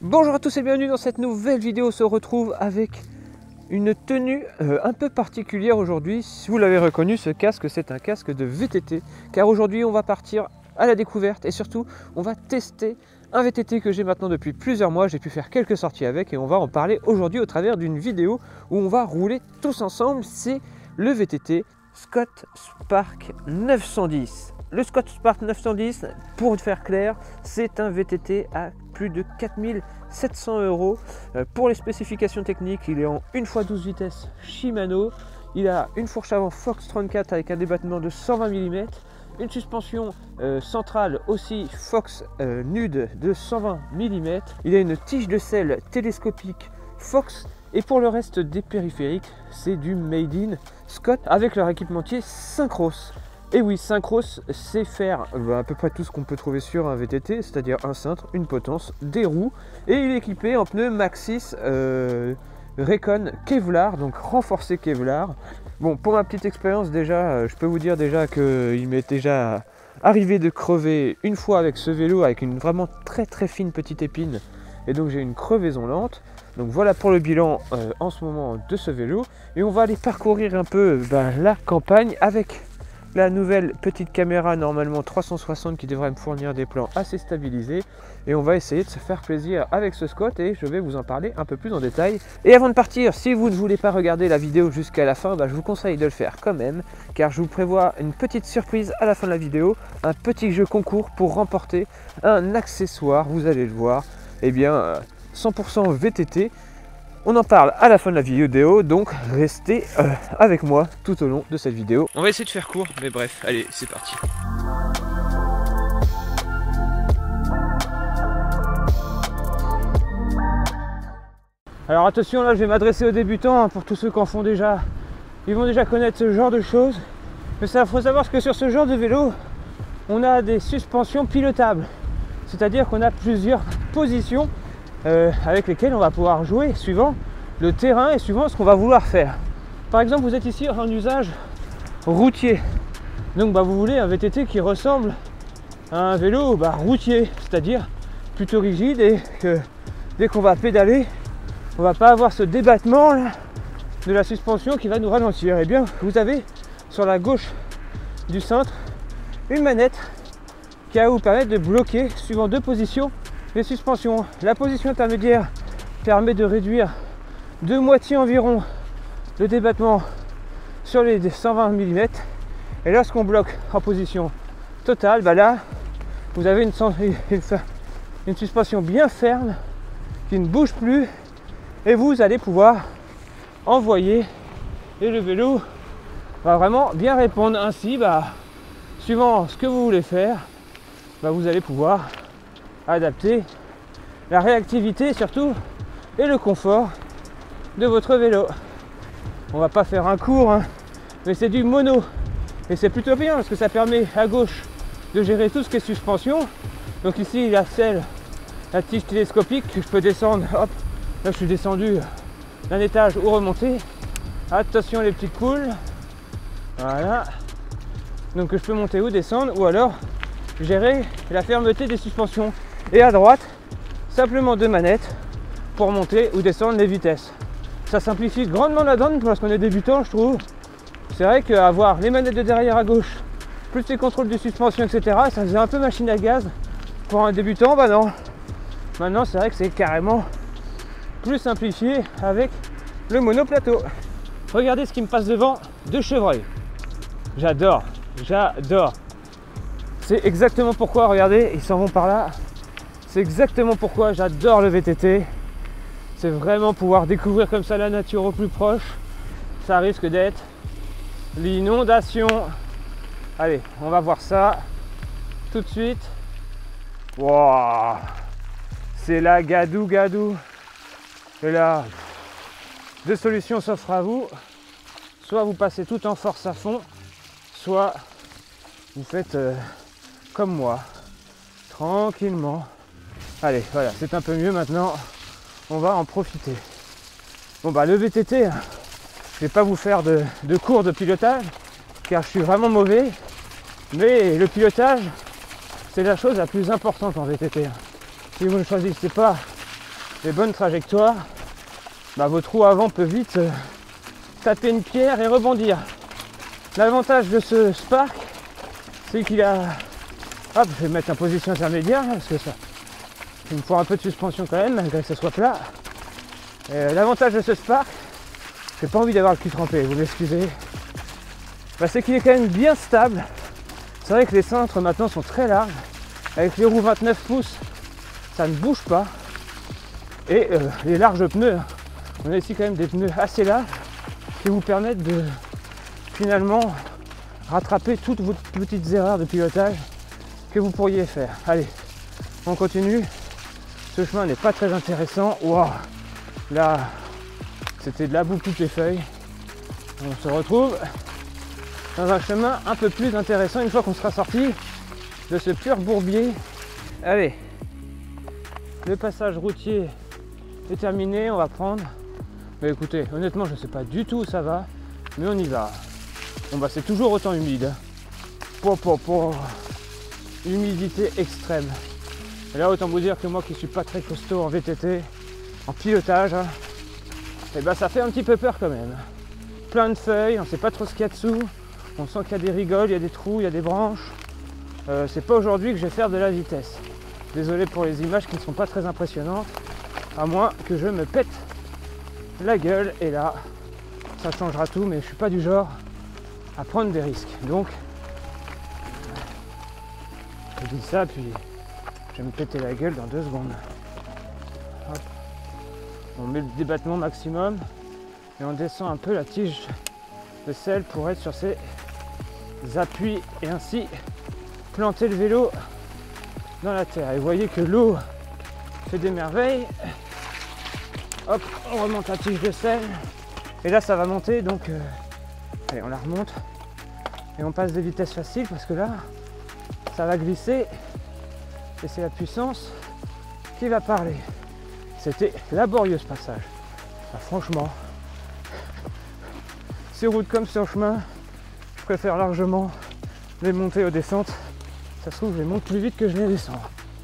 Bonjour à tous et bienvenue dans cette nouvelle vidéo. On se retrouve avec une tenue un peu particulière aujourd'hui. Si vous l'avez reconnu, ce casque, c'est un casque de VTT. Car aujourd'hui, on va partir à la découverte et surtout, on va tester un VTT que j'ai maintenant depuis plusieurs mois. J'ai pu faire quelques sorties avec et on va en parler aujourd'hui au travers d'une vidéo où on va rouler tous ensemble. C'est le VTT Scott Spark 910. Le Scott Spark 910, pour faire clair, c'est un VTT à plus de 4700 €. Pour les spécifications techniques, il est en 1x12 vitesses Shimano. Il a une fourche avant Fox 34 avec un débattement de 120 mm. Une suspension centrale aussi Fox nude de 120 mm. Il a une tige de selle télescopique Fox. Et pour le reste des périphériques, c'est du Made in Scott avec leur équipementier Syncros. Et oui, Syncros, c'est faire à peu près tout ce qu'on peut trouver sur un VTT, c'est-à-dire un cintre, une potence, des roues. Et il est équipé en pneus Maxxis Recon Kevlar, donc renforcé Kevlar. Bon, pour ma petite expérience déjà, je peux vous dire déjà qu'il m'est déjà arrivé de crever une fois avec ce vélo, avec une vraiment très fine petite épine. Et donc j'ai une crevaison lente. Donc voilà pour le bilan en ce moment de ce vélo. Et on va aller parcourir un peu la campagne avec la nouvelle petite caméra normalement 360 qui devrait me fournir des plans assez stabilisés. Et on va essayer de se faire plaisir avec ce Scott et je vais vous en parler un peu plus en détail. Et avant de partir, si vous ne voulez pas regarder la vidéo jusqu'à la fin, je vous conseille de le faire quand même. Car je vous prévois une petite surprise à la fin de la vidéo. Un petit jeu concours pour remporter un accessoire, vous allez le voir. Eh bien 100% VTT. On en parle à la fin de la vidéo, donc restez avec moi tout au long de cette vidéo. On va essayer de faire court, mais bref, allez, c'est parti. Alors attention, là je vais m'adresser aux débutants, pour tous ceux qui en font déjà. Ils vont déjà connaître ce genre de choses. Mais il faut savoir que sur ce genre de vélo, on a des suspensions pilotables. C'est-à-dire qu'on a plusieurs positions avec lesquels on va pouvoir jouer suivant le terrain et suivant ce qu'on va vouloir faire. Par exemple, vous êtes ici en usage routier, donc vous voulez un VTT qui ressemble à un vélo routier, c'est-à-dire plutôt rigide et que dès qu'on va pédaler, on va pas avoir ce débattement là, de la suspension qui va nous ralentir. Et bien vous avez sur la gauche du cintre une manette qui va vous permettre de bloquer suivant deux positions les suspensions. La position intermédiaire permet de réduire de moitié environ le débattement sur les 120 mm. Et lorsqu'on bloque en position totale, là vous avez une suspension bien ferme qui ne bouge plus et vous allez pouvoir envoyer et le vélo va vraiment bien répondre. Ainsi, suivant ce que vous voulez faire, vous allez pouvoir adapter la réactivité surtout et le confort de votre vélo. On va pas faire un cours, mais c'est du mono et c'est plutôt bien parce que ça permet à gauche de gérer tout ce qui est suspension. Donc ici il y a la tige télescopique que je peux descendre. Hop, là je suis descendu d'un étage ou remonter. Attention les petites poules. Voilà. Donc je peux monter ou descendre ou alors gérer la fermeté des suspensions. Et à droite, simplement deux manettes pour monter ou descendre les vitesses. Ça simplifie grandement la donne lorsqu'on est débutant, je trouve. C'est vrai qu'avoir les manettes de derrière à gauche, plus les contrôles de suspension, etc., ça faisait un peu machine à gaz. Pour un débutant, non. Maintenant, c'est vrai que c'est carrément plus simplifié avec le monoplateau. Regardez ce qui me passe devant, deux chevreuils. J'adore. C'est exactement pourquoi, regardez, ils s'en vont par là. C'est exactement pourquoi j'adore le VTT. C'est vraiment pouvoir découvrir comme ça la nature au plus proche. Ça risque d'être l'inondation. Allez, on va voir ça tout de suite. Wow, c'est la gadou. Et là, deux solutions s'offrent à vous. Soit vous passez tout en force à fond, soit vous faites comme moi, tranquillement. Allez, voilà, c'est un peu mieux maintenant. On va en profiter. Bon le VTT, je vais pas vous faire de cours de pilotage, car je suis vraiment mauvais. Mais le pilotage, c'est la chose la plus importante en VTT. Si vous ne choisissez pas les bonnes trajectoires, votre roue avant peut vite taper une pierre et rebondir. L'avantage de ce Spark, c'est qu'il a... Hop, je vais mettre en position intermédiaire, parce que ça... Il me faut un peu de suspension quand même, malgré que ce soit plat. L'avantage de ce Spark, j'ai pas envie d'avoir le cul trempé, vous m'excusez, c'est qu'il est quand même bien stable. C'est vrai que les cintres maintenant sont très larges. Avec les roues 29 pouces, ça ne bouge pas. Et les larges pneus, on a ici quand même des pneus assez larges qui vous permettent de finalement rattraper toutes vos petites erreurs de pilotage que vous pourriez faire. Allez, on continue. Ce chemin n'est pas très intéressant. Wow. Là, c'était de la boue toutes les feuilles. On se retrouve dans un chemin un peu plus intéressant une fois qu'on sera sorti de ce pur bourbier. Allez, le passage routier est terminé, on va prendre. Mais écoutez, honnêtement, je ne sais pas du tout où ça va, mais on y va. Bon c'est toujours autant humide. Humidité extrême. Et là, autant vous dire que moi qui suis pas très costaud en VTT, en pilotage, ça fait un petit peu peur quand même. Plein de feuilles, on ne sait pas trop ce qu'il y a dessous. On sent qu'il y a des rigoles, il y a des trous, il y a des branches. C'est pas aujourd'hui que je vais faire de la vitesse. Désolé pour les images qui ne sont pas très impressionnantes, à moins que je me pète la gueule. Et là, ça changera tout, mais je suis pas du genre à prendre des risques. Donc, je dis ça, puis je vais me péter la gueule dans 2 secondes. Hop. On met le débattement maximum et on descend un peu la tige de selle pour être sur ses appuis et ainsi planter le vélo dans la terre. Et vous voyez que l'eau fait des merveilles. Hop, on remonte la tige de selle et là ça va monter, donc allez, on la remonte et on passe des vitesses faciles parce que là ça va glisser et c'est la puissance qui va parler. C'était laborieux ce passage. Franchement, sur route comme sur chemin, je préfère largement les montées aux descentes. Ça se trouve, je les monte plus vite que je les descends.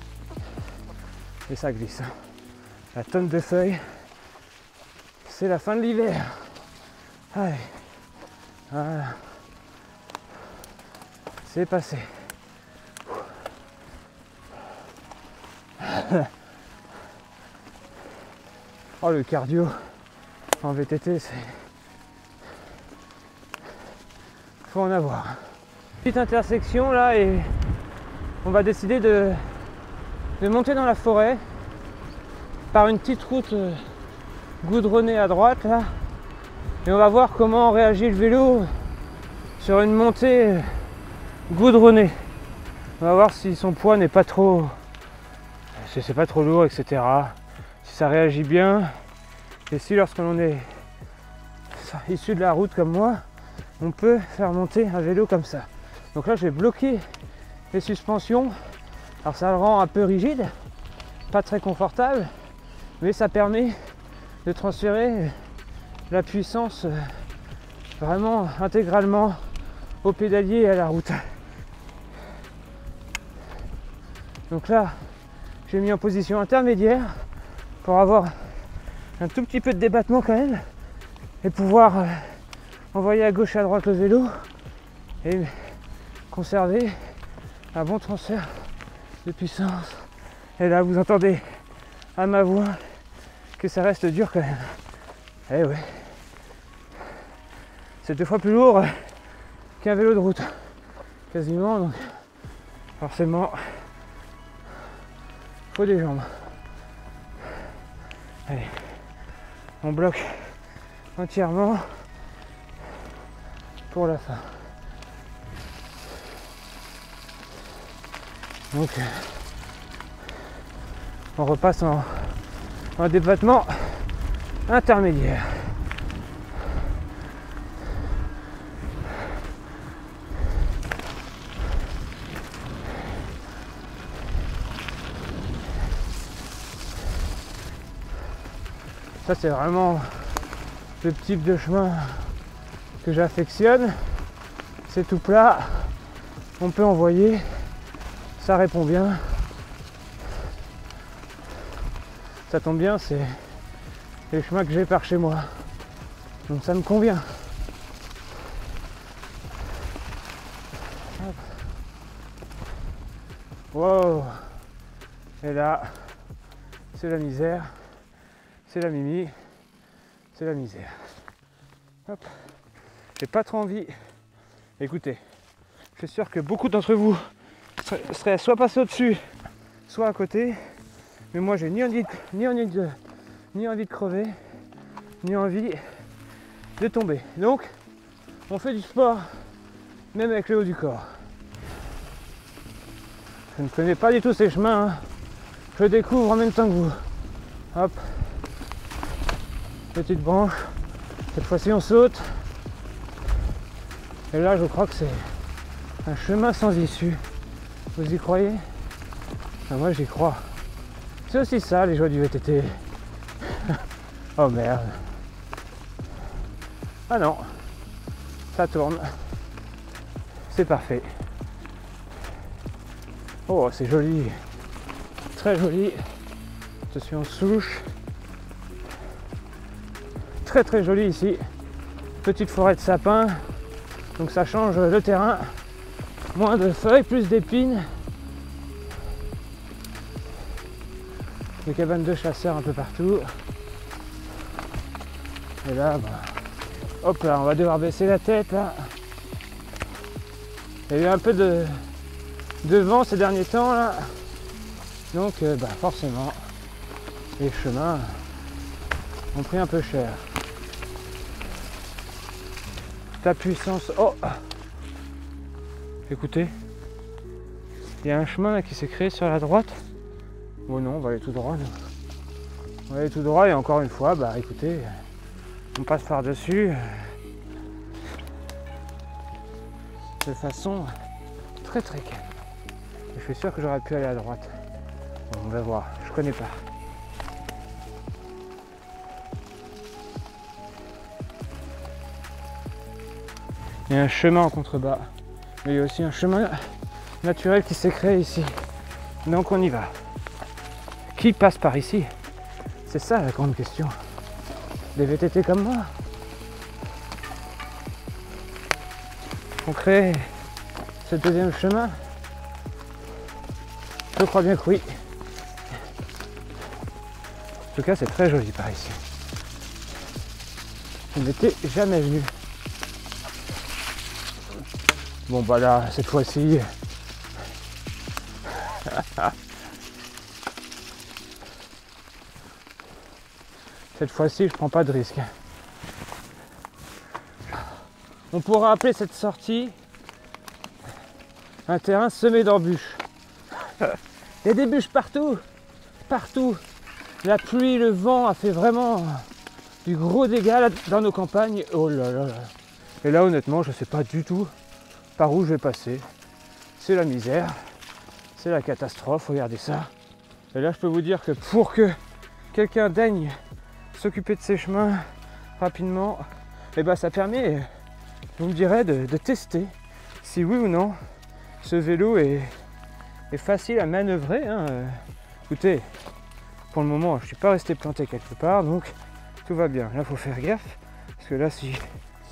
Et ça glisse. La tonne de feuilles, c'est la fin de l'hiver. Allez, voilà. C'est passé. Oh, le cardio en VTT, c'est... faut en avoir. Petite intersection là et on va décider de monter dans la forêt par une petite route goudronnée à droite là. Et on va voir comment réagit le vélo sur une montée goudronnée. On va voir si son poids n'est pas trop... si c'est pas trop lourd, etc. Si ça réagit bien. Et si lorsque l'on est issu de la route comme moi, on peut faire monter un vélo comme ça. Donc là je vais bloquer les suspensions. Alors ça le rend un peu rigide, pas très confortable, mais ça permet de transférer la puissance vraiment intégralement au pédalier et à la route. Donc là j'ai mis en position intermédiaire pour avoir un tout petit peu de débattement quand même et pouvoir envoyer à gauche et à droite le vélo et conserver un bon transfert de puissance. Et là vous entendez à ma voix que ça reste dur quand même. Eh ouais, c'est 2 fois plus lourd qu'un vélo de route quasiment, donc forcément faut des jambes. Allez, on bloque entièrement pour la fin. Donc on repasse en débattement intermédiaire. Ça c'est vraiment le type de chemin que j'affectionne. C'est tout plat, on peut envoyer, ça répond bien. Ça tombe bien, c'est les chemins que j'ai par chez moi. Donc ça me convient. Hop. Wow. Et là, c'est la misère, c'est la mimi, c'est la misère. Hop. J'ai pas trop envie. Écoutez, je suis sûr que beaucoup d'entre vous seraient soit passés au-dessus, soit à côté. Mais moi, j'ai ni envie de crever, ni envie de tomber. Donc, on fait du sport, même avec le haut du corps. Je ne connais pas du tout ces chemins, hein. Je découvre en même temps que vous. Hop. Petite branche. Cette fois-ci, on saute. Et là, je crois que c'est un chemin sans issue. Vous y croyez? Ah, moi, j'y crois. C'est aussi ça, les joies du VTT. Oh merde. Ah non. Ça tourne. C'est parfait. Oh, c'est joli. Très joli. Attention, souche. Très très joli ici. Petite forêt de sapins. Donc ça change le terrain. Moins de feuilles, plus d'épines. Des cabanes de chasseurs un peu partout. Et là, bah, hop là, on va devoir baisser la tête là. Il y a eu un peu de vent ces derniers temps là. Donc bah, forcément, les chemins ont pris un peu cher. Ta puissance. Oh! Écoutez, il y a un chemin là qui s'est créé sur la droite. Bon non, on va aller tout droit. Là. On va aller tout droit et encore une fois, bah écoutez, on passe par-dessus de façon très très calme. Je suis sûr que j'aurais pu aller à droite. Bon, on va voir, je connais pas. Il y a un chemin en contrebas, mais il y a aussi un chemin naturel qui s'est créé ici. Donc on y va. Qui passe par ici? C'est ça la grande question. Des VTT comme moi. On crée ce deuxième chemin? Je crois bien que oui. En tout cas, c'est très joli par ici. Je n'étais jamais venu. Bon bah là, cette fois-ci... Cette fois-ci, je prends pas de risque. On pourra appeler cette sortie un terrain semé d'embûches. Il y a des bûches partout, partout. La pluie, le vent a fait vraiment du gros dégât là, dans nos campagnes. Oh là là là. Et là, honnêtement, je sais pas du tout par où je vais passer. C'est la misère, c'est la catastrophe. Regardez ça. Et là, je peux vous dire que pour que quelqu'un daigne s'occuper de ces chemins rapidement, et ben ça permet, vous me direz, de tester si oui ou non ce vélo est facile à manœuvrer. Hein. Écoutez, pour le moment, je ne suis pas resté planté quelque part, donc tout va bien. Là, il faut faire gaffe, parce que là, si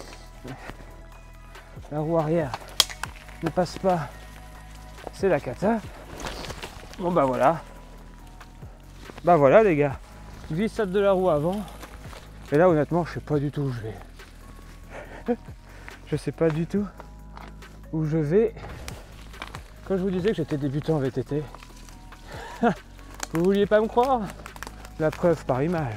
la roue arrière ne passe pas, c'est la cata. Bon bah voilà. Bah voilà les gars. Glissade de la roue avant. Et là honnêtement je sais pas du tout où je vais. Je sais pas du tout où je vais. Quand je vous disais que j'étais débutant en VTT, vous vouliez pas me croire? La preuve par image.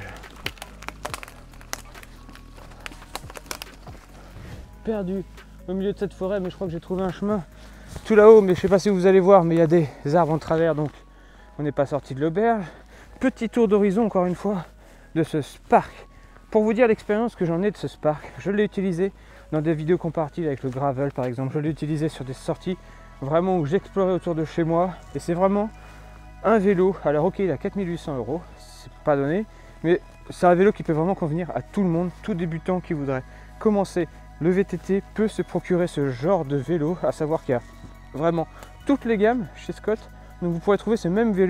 Perdu au milieu de cette forêt, mais je crois que j'ai trouvé un chemin tout là-haut, mais je sais pas si vous allez voir, mais il y a des arbres en travers, donc on n'est pas sorti de l'auberge. Petit tour d'horizon encore une fois de ce Spark. Pour vous dire l'expérience que j'en ai de ce Spark, je l'ai utilisé dans des vidéos comparatives avec le gravel par exemple, je l'ai utilisé sur des sorties vraiment où j'explorais autour de chez moi, et c'est vraiment un vélo. Alors ok, il a 4800 €, c'est pas donné, mais c'est un vélo qui peut vraiment convenir à tout le monde, tout débutant qui voudrait commencer le VTT peut se procurer ce genre de vélo, à savoir qu'il y a vraiment toutes les gammes chez Scott. Donc vous pourrez trouver ce même vélo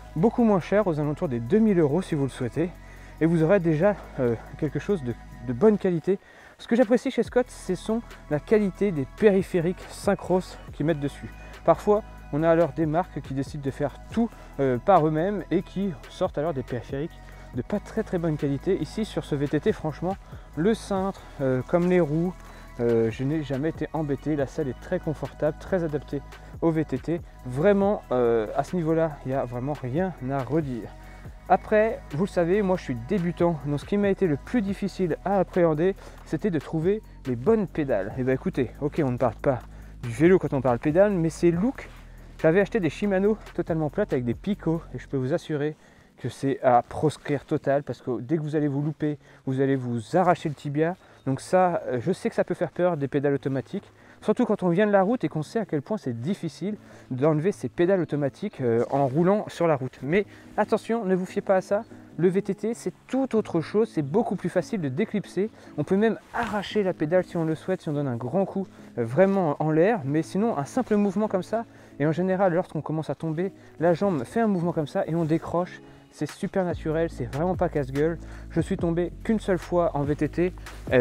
beaucoup moins cher, aux alentours des 2000 € si vous le souhaitez, et vous aurez déjà quelque chose de bonne qualité. Ce que j'apprécie chez Scott, ce sont la qualité des périphériques synchros qu'ils mettent dessus. Parfois, on a alors des marques qui décident de faire tout par eux-mêmes et qui sortent alors des périphériques de pas très bonne qualité. Ici, sur ce VTT, franchement, le cintre, comme les roues, je n'ai jamais été embêté. La selle est très confortable, très adaptée au VTT. Vraiment, à ce niveau-là, il n'y a vraiment rien à redire. Après, vous le savez, moi je suis débutant, donc ce qui m'a été le plus difficile à appréhender, c'était de trouver les bonnes pédales. Et bien écoutez, ok, on ne parle pas du vélo quand on parle pédale, mais c'est look. J'avais acheté des Shimano totalement plates avec des picots, et je peux vous assurer que c'est à proscrire total, parce que dès que vous allez vous louper, vous allez vous arracher le tibia. Donc ça, je sais que ça peut faire peur des pédales automatiques, surtout quand on vient de la route et qu'on sait à quel point c'est difficile d'enlever ces pédales automatiques en roulant sur la route. Mais attention, ne vous fiez pas à ça. Le VTT, c'est tout autre chose, c'est beaucoup plus facile de déclipser. On peut même arracher la pédale si on le souhaite, si on donne un grand coup vraiment en l'air. Mais sinon, un simple mouvement comme ça, et en général, lorsqu'on commence à tomber, la jambe fait un mouvement comme ça et on décroche. C'est super naturel, c'est vraiment pas casse-gueule. Je suis tombé qu'une seule fois en VTT,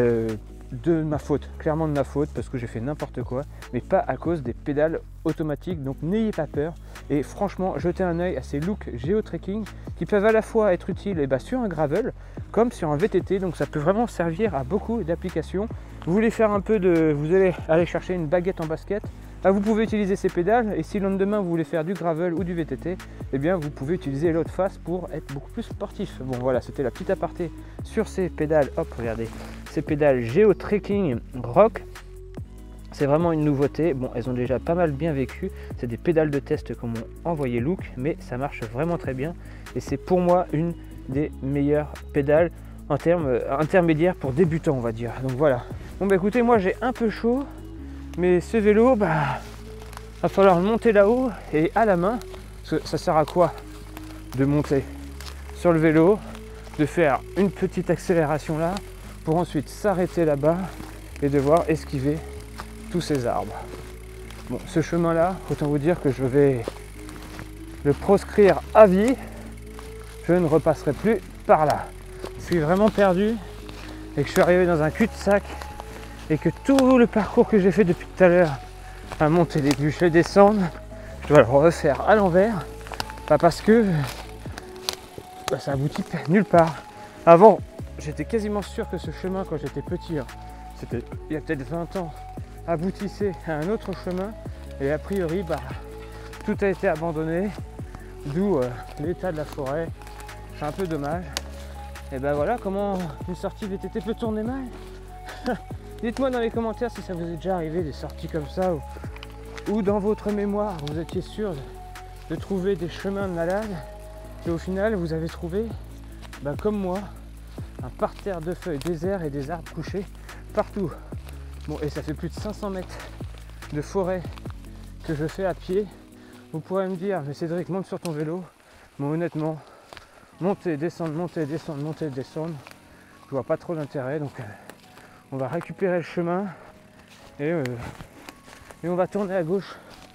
de ma faute, clairement de ma faute, parce que j'ai fait n'importe quoi, mais pas à cause des pédales automatiques. Donc n'ayez pas peur et franchement jetez un œil à ces looks géotrekking qui peuvent à la fois être utiles sur un gravel comme sur un VTT. Donc ça peut vraiment servir à beaucoup d'applications. Vous voulez faire un peu de, vous allez aller chercher une baguette en basket, vous pouvez utiliser ces pédales, et si le lendemain vous voulez faire du gravel ou du VTT, eh bien vous pouvez utiliser l'autre face pour être beaucoup plus sportif. Bon voilà, c'était la petite aparté sur ces pédales. Hop, regardez, ces pédales géotrekking rock. C'est vraiment une nouveauté. Bon, elles ont déjà pas mal bien vécu. C'est des pédales de test comme on envoyé Look, mais ça marche vraiment très bien. Et c'est pour moi une des meilleures pédales en termes intermédiaires pour débutants, on va dire. Donc voilà. Bon écoutez, moi j'ai un peu chaud. Mais ce vélo, va falloir le monter là-haut et à la main. Parce que ça sert à quoi de monter sur le vélo, de faire une petite accélération là, pour ensuite s'arrêter là-bas et devoir esquiver tous ces arbres. Bon, ce chemin-là, autant vous dire que je vais le proscrire à vie. Je ne repasserai plus par là. Je suis vraiment perdu et que je suis arrivé dans un cul-de-sac. Et que tout le parcours que j'ai fait depuis tout à l'heure à monter les bûches et descendre, je dois le refaire à l'envers, parce que ça aboutit nulle part. Avant, j'étais quasiment sûr que ce chemin, quand j'étais petit, c'était il y a peut-être 20 ans, aboutissait à un autre chemin, et a priori, tout a été abandonné, d'où l'état de la forêt. C'est un peu dommage. Et voilà comment une sortie VTT peut tourner mal. Dites-moi dans les commentaires si ça vous est déjà arrivé des sorties comme ça, ou dans votre mémoire vous étiez sûr de trouver des chemins de malade et au final vous avez trouvé, comme moi, un parterre de feuilles désert et des arbres couchés partout. Bon, et ça fait plus de 500 mètres de forêt que je fais à pied. Vous pourrez me dire, mais Cédric, monte sur ton vélo. Mais honnêtement, monter, descendre, monter, descendre, monter, descendre, je vois pas trop l'intérêt. Donc on va récupérer le chemin et on va tourner à gauche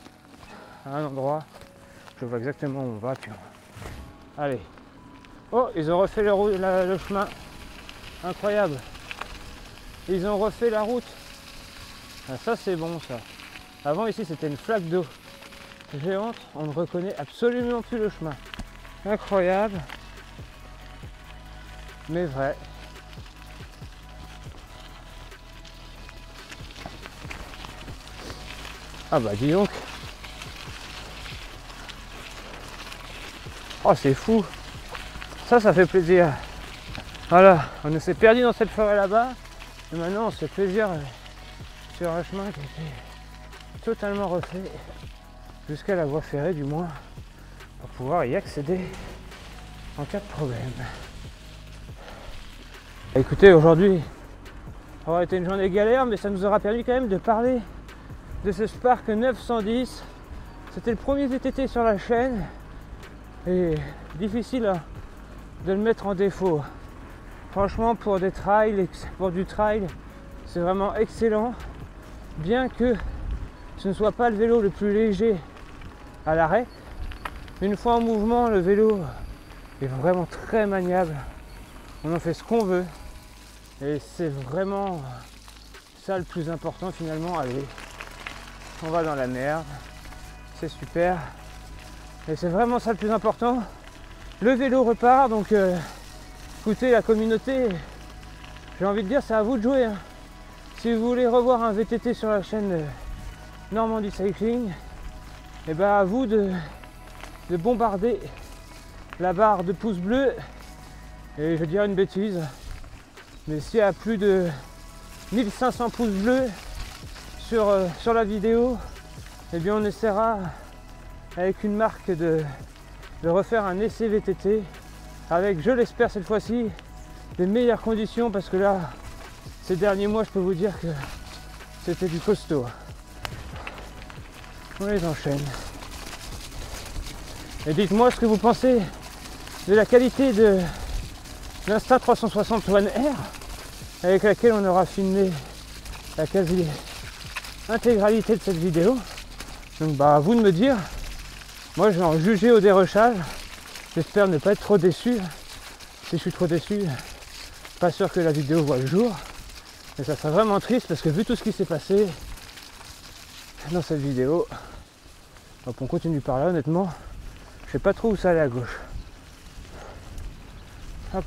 à un endroit. Je vois exactement où on va. Puis allez. Oh, ils ont refait le chemin. Incroyable. Ils ont refait la route. Ah, ça c'est bon ça. Avant ici c'était une flaque d'eau géante. On ne reconnaît absolument plus le chemin. Incroyable. Mais vrai. Ah dis donc. Oh c'est fou. Ça fait plaisir. Voilà, on s'est perdu dans cette forêt là-bas. Et maintenant on se fait plaisir sur un chemin qui a été totalement refait. Jusqu'à la voie ferrée du moins. Pour pouvoir y accéder en cas de problème. Écoutez, aujourd'hui ça aura été une journée galère, mais ça nous aura permis quand même de parler de ce Spark 910. C'était le premier VTT sur la chaîne et difficile de le mettre en défaut. Franchement, pour du trail, c'est vraiment excellent, bien que ce ne soit pas le vélo le plus léger à l'arrêt, Une fois en mouvement, le vélo est vraiment très maniable. On en fait ce qu'on veut. Et c'est vraiment ça le plus important finalement. Allez, on va dans la merde. C'est super. Et c'est vraiment ça le plus important. Le vélo repart, donc écoutez la communauté, j'ai envie de dire c'est à vous de jouer. Hein. Si vous voulez revoir un VTT sur la chaîne Normandie Cycling, et ben à vous de bombarder la barre de pouces bleus. Et je dirais une bêtise, mais s'il y a plus de 1500 pouces bleus sur la vidéo, eh bien on essaiera avec une marque de refaire un essai VTT avec, je l'espère cette fois-ci, des meilleures conditions, parce que là, ces derniers mois, je peux vous dire que c'était du costaud. On les enchaîne. Et dites-moi ce que vous pensez de la qualité de l'Insta360 One R avec laquelle on aura filmé la quasi-intégralité de cette vidéo. Donc à vous de me dire. Moi je vais en juger au dérochage. J'espère ne pas être trop déçu. Si je suis trop déçu, pas sûr que la vidéo voit le jour. Mais ça serait vraiment triste parce que vu tout ce qui s'est passé dans cette vidéo, hop, on continue par là honnêtement. Je sais pas trop où ça allait à gauche. Hop.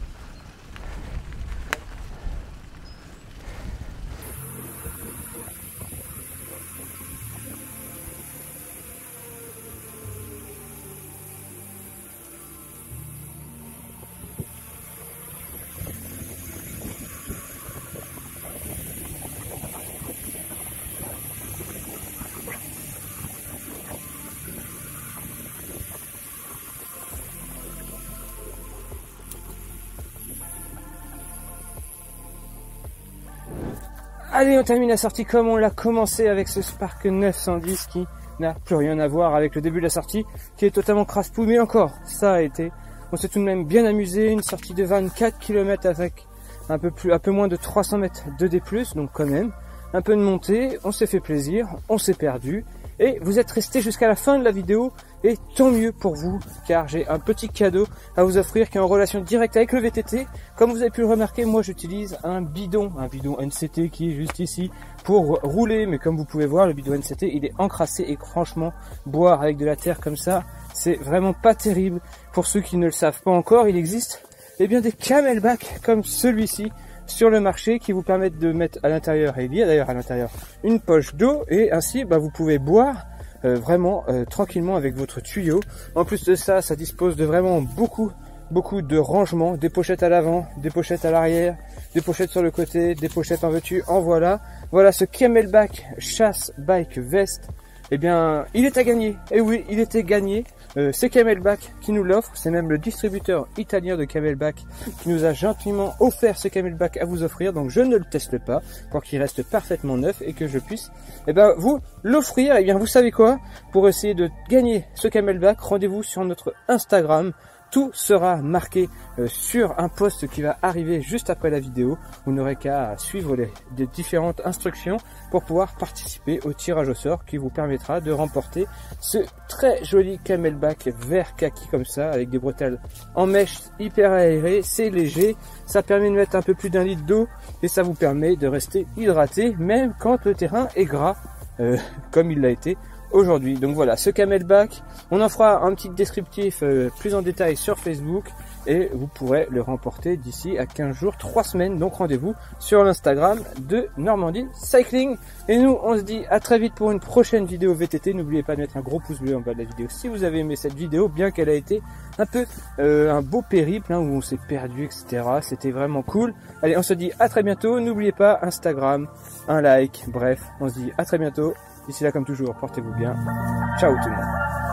Allez, on termine la sortie comme on l'a commencé avec ce Spark 910 qui n'a plus rien à voir avec le début de la sortie, qui est totalement crasse-pou, mais encore, ça a été. On s'est tout de même bien amusé, une sortie de 24 km avec un peu moins de 300 mètres de D+, donc quand même, un peu de montée, on s'est fait plaisir, on s'est perdu, et vous êtes restés jusqu'à la fin de la vidéo, et tant mieux pour vous, car j'ai un petit cadeau à vous offrir qui est en relation directe avec le VTT. Comme vous avez pu le remarquer, moi j'utilise un bidon NCT qui est juste ici pour rouler, mais comme vous pouvez voir, le bidon NCT il est encrassé et franchement, boire avec de la terre comme ça, c'est vraiment pas terrible. Pour ceux qui ne le savent pas encore, il existe bien des camelbacks comme celui-ci sur le marché qui vous permettent de mettre à l'intérieur, et il y a d'ailleurs à l'intérieur une poche d'eau, et ainsi vous pouvez boire vraiment tranquillement avec votre tuyau. En plus de ça, ça dispose de vraiment beaucoup de rangements, des pochettes à l'avant, des pochettes à l'arrière, des pochettes sur le côté, des pochettes en veux-tu, en voilà. Voilà ce Camelback Chasse Bike Vest. Eh bien, il est à gagner. Et oui, il était gagné. C'est Camelback qui nous l'offre. C'est même le distributeur italien de Camelback qui nous a gentiment offert ce Camelback à vous offrir. Donc je ne le teste pas pour qu'il reste parfaitement neuf et que je puisse vous l'offrir. Et bien, vous savez quoi? Pour essayer de gagner ce Camelback, rendez-vous sur notre Instagram. Tout sera marqué sur un post qui va arriver juste après la vidéo. Vous n'aurez qu'à suivre les différentes instructions pour pouvoir participer au tirage au sort qui vous permettra de remporter ce très joli Camelback vert kaki comme ça, avec des bretelles en mèche hyper aérées. C'est léger, ça permet de mettre un peu plus d'1 litre d'eau et ça vous permet de rester hydraté même quand le terrain est gras comme il l'a été aujourd'hui. Donc voilà, ce Camelback, on en fera un petit descriptif plus en détail sur Facebook et vous pourrez le remporter d'ici à 15 jours, 3 semaines. Donc rendez-vous sur l'Instagram de Normandie Cycling. Et nous, on se dit à très vite pour une prochaine vidéo VTT. N'oubliez pas de mettre un gros pouce bleu en bas de la vidéo si vous avez aimé cette vidéo, bien qu'elle a été un peu un beau périple où on s'est perdu, etc. C'était vraiment cool. Allez, on se dit à très bientôt. N'oubliez pas Instagram, un like, bref, on se dit à très bientôt. D'ici là, comme toujours, portez-vous bien. Ciao tout le monde.